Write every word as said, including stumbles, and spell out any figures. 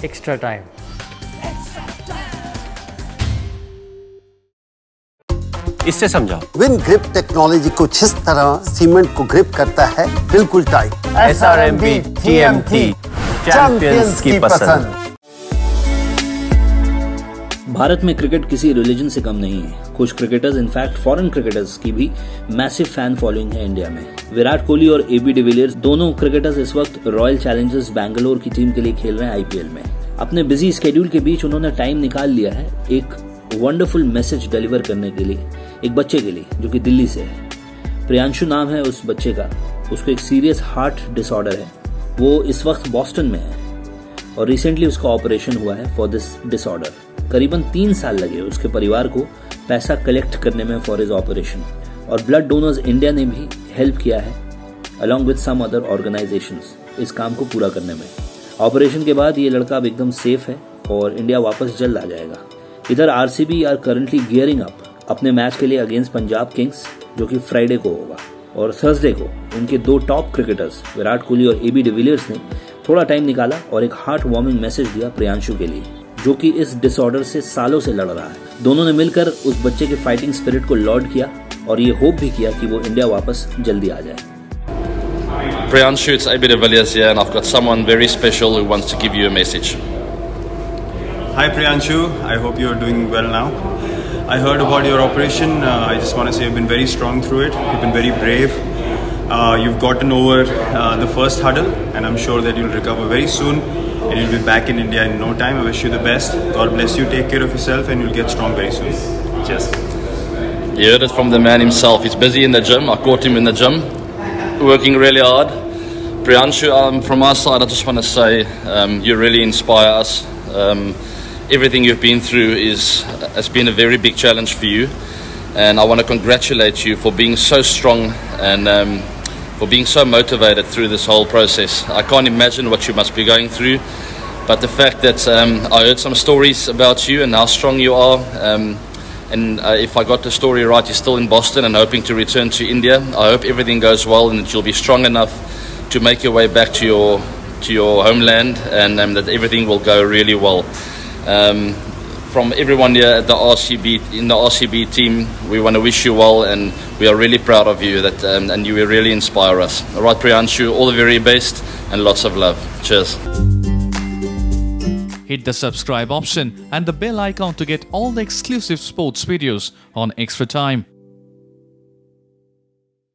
extra time. इससे समझाओ। Win grip technology कुछ इस तरह सीमेंट को ग्रिप करता है, बिल्कुल tight. S R M B T M T, champions की पसंद। भारत में क्रिकेट किसी रिलीजन से कम नहीं है। कुछ क्रिकेटर्स, इनफैक्ट फॉरेन क्रिकेटर्स की भी मैसिव फैन फॉलोइंग है इंडिया में। विराट कोहली और एबी डिविलियर्स दोनों क्रिकेटर्स इस वक्त रॉयल चैलेंजर्स बैंगलोर की टीम के लिए खेल रहे हैं आईपीएल में। अपने बिजी स्केड्यूल के बीच उन्होंने टाइम निकाल लिया है एक वंडरफुल मैसेज डिलीवर करने के लिए एक बच्चे के लिए जो कि दिल्ली से है। प्रियांशु नाम है उस बच्चे का। उसको एक सीरियस हार्ट डिसऑर्डर है। वो इस वक्त बॉस्टन में है और रिसेंटली उसका ऑपरेशन हुआ है फॉर दिस डिसऑर्डर। करीबन तीन साल लगे उसके परिवार को पैसा कलेक्ट करने में फॉर हिज ऑपरेशन, और ब्लड डोनर्स इंडिया ने भी हेल्प किया है along with some other organisations इस काम को पूरा करने में। ऑपरेशन के बाद ये लड़का अब एकदम सेफ है और इंडिया वापस जल्द आ जाएगा। इधर RCB are currently gearing up अपने मैच के लिए अगेंस्ट पंजाब किंग्स, जो कि फ्राइडे को होगा। और थर्सडे को उनके दो टॉप क्रिकेटर्स विराट कोहली और एबी डिविलियर्स ने थोड़ा टाइम निकाला और एक हार्ट वार्मिंग मैसेज दिया प्रियांशु के लिए, जो कि इस डिसऑर्डर से सालों से लड़ रहा है। दोनों ने मिलकर उस बच्चे के फाइटिंग स्पिरिट को लॉर्ड किया और ये होप भी किया कि वो इंडिया वापस जल्दी आ जाए। Priyanshu, it's A B de Villiers here, and I've got someone very special who wants to give you a message. Hi Priyanshu, I hope you're doing well now. I heard about your operation. Uh, I just want to say you've been very strong through it. You've been very brave. Uh, you've gotten over uh, the first hurdle, and I'm sure that you'll recover very soon, and you'll be back in India in no time. I wish you the best. God bless you. Take care of yourself, and you'll get strong very soon. Cheers. You heard it from the man himself. He's busy in the gym. I caught him in the gym, working really hard. Priyanshu, um, from our side, I just want to say um, you really inspire us. Um, everything you've been through is has been a very big challenge for you, and I want to congratulate you for being so strong and um, for being so motivated through this whole process. I can't imagine what you must be going through, but the fact that um, I heard some stories about you and how strong you are, um, and uh, if I got the story right, you're still in Boston and hoping to return to India. I hope everything goes well and that you'll be strong enough to make your way back to your to your homeland, and um, that everything will go really well. Um, from everyone here at the R C B in the R C B team, we want to wish you well, and we are really proud of you. That um, and you will really inspire us. All right, Priyanshu, all the very best and lots of love. Cheers. Hit the subscribe option and the bell icon to get all the exclusive sports videos on Extra Time.